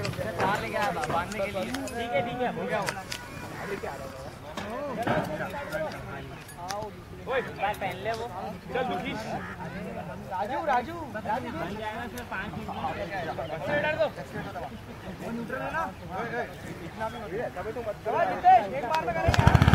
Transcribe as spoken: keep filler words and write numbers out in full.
Car लेके आया था बांधने के लिए। ठीक है ठीक है हो गया वो। लेके आ रहा ओए भाई पहन ले वो। चल दुखी राजू राजू राजू बन जाएगा सिर्फ पाँच मिनट में डाल दो। वो न्यूट्रल है ना इतना भी मत तबे तो मत एक बार में करेंगे।